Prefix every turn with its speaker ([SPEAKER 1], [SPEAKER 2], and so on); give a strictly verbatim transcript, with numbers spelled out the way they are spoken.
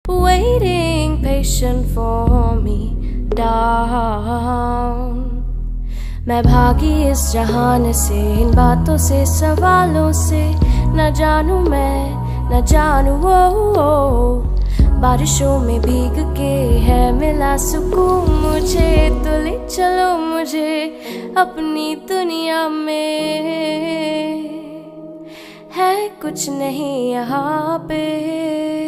[SPEAKER 1] waiting patient for me down. मैं भागी इस जहान से, इन बातों से, सवालों से, न जानू मैं, न जानू वो, वो। बारिशों में भीग के है मिला सुकून मुझे, तो ले चलो मुझे अपनी दुनिया में। है कुछ नहीं यहाँ पे।